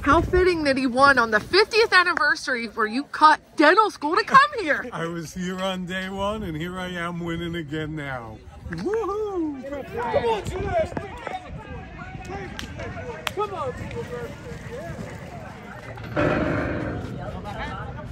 How fitting that he won on the 50th anniversary where you cut dental school to come here. I was here on day one, and here I am winning again now. Woohoo! Come on, Celeste! Come on,